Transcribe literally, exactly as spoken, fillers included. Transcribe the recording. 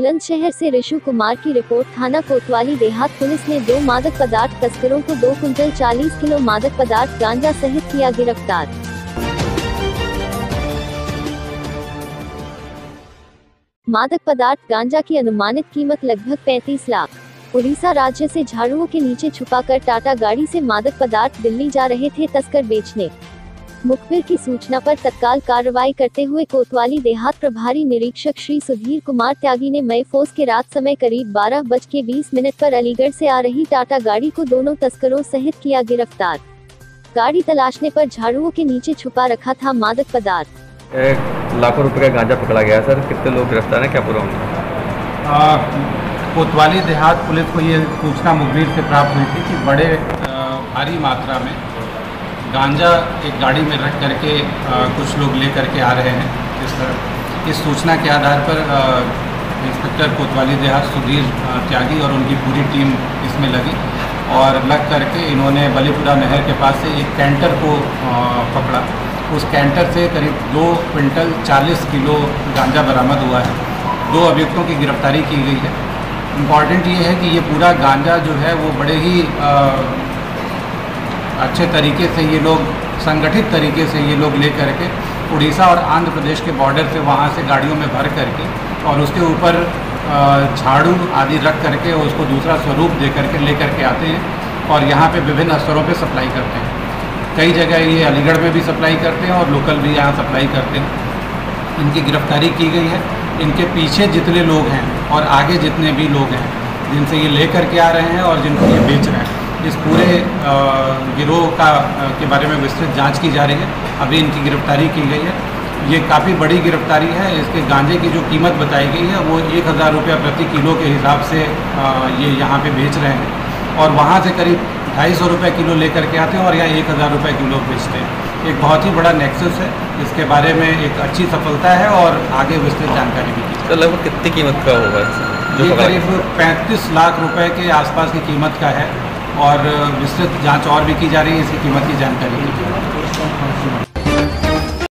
बुलंदशहर से ऋषु कुमार की रिपोर्ट। थाना कोतवाली देहात पुलिस ने दो मादक पदार्थ तस्करों को दो कुंटल चालीस किलो मादक पदार्थ गांजा सहित किया गिरफ्तार। मादक पदार्थ गांजा की अनुमानित कीमत लगभग पैंतीस लाख। उड़ीसा राज्य से झाड़ुओं के नीचे छुपाकर टाटा गाड़ी से मादक पदार्थ दिल्ली जा रहे थे तस्कर बेचने। मुखबिर की सूचना पर तत्काल कार्रवाई करते हुए कोतवाली देहात प्रभारी निरीक्षक श्री सुधीर कुमार त्यागी ने मई फोर्स के रात समय करीब बारह बज के बीस मिनट पर अलीगढ़ से आ रही टाटा गाड़ी को दोनों तस्करों सहित किया गिरफ्तार। गाड़ी तलाशने पर झाड़ुओं के नीचे छुपा रखा था मादक पदार्थ। एक लाखों रुपए का गांजा पकड़ा गया। सर, कितने लोग गिरफ्तार हैं, क्या पूरा होगा? कोतवाली देहात पुलिस को ये सूचना मुखबिर से प्राप्त हुई थी कि बड़े भारी मात्रा में गांजा एक गाड़ी में रख करके आ, कुछ लोग ले करके आ रहे हैं। इस तरह इस सूचना के आधार पर आ, इंस्पेक्टर कोतवाली देहात सुधीर त्यागी और उनकी पूरी टीम इसमें लगी और लग करके इन्होंने बलीपुरा नहर के पास से एक कैंटर को आ, पकड़ा। उस कैंटर से करीब दो क्विंटल चालीस किलो गांजा बरामद हुआ है। दो अभियुक्तों की गिरफ्तारी की गई है। इम्पॉर्टेंट ये है कि ये पूरा गांजा जो है वो बड़े ही आ, अच्छे तरीके से ये लोग संगठित तरीके से ये लोग ले करके उड़ीसा और आंध्र प्रदेश के बॉर्डर से वहाँ से गाड़ियों में भर करके और उसके ऊपर झाड़ू आदि रख करके उसको दूसरा स्वरूप दे करके ले करके आते हैं और यहाँ पे विभिन्न स्तरों पे सप्लाई करते हैं। कई जगह ये अलीगढ़ में भी सप्लाई करते हैं और लोकल भी यहाँ सप्लाई करते हैं। इनकी गिरफ्तारी की गई है। इनके पीछे जितने लोग हैं और आगे जितने भी लोग हैं जिनसे ये ले करके आ रहे हैं और जिनको ये बेच रहे हैं, इस पूरे गिरोह का के बारे में विस्तृत जांच की जा रही है। अभी इनकी गिरफ्तारी की गई है। ये काफ़ी बड़ी गिरफ्तारी है। इसके गांजे की जो कीमत बताई गई है वो एक हज़ार रुपया प्रति किलो के हिसाब से ये यहाँ पे बेच रहे हैं और वहाँ से करीब ढाई सौ रुपये किलो लेकर के आते हैं और यहाँ एक हज़ार रुपये किलो बेचते हैं। एक बहुत ही बड़ा नेक्सस है। इसके बारे में एक अच्छी सफलता है और आगे विस्तृत जानकारी भी की। तो लगभग कितनी कीमत का होगा? ये करीब पैंतीस लाख रुपए के आसपास की कीमत का है और विस्तृत जांच और भी की जा रही है। इसकी कीमत की जानकारी की